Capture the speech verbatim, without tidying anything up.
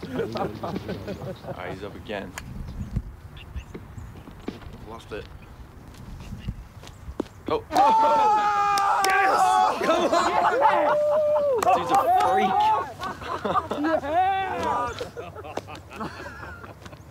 Alright, he's up again. Lost it. Oh! Oh! Yes! Come on! Dude's a freak! Yeah!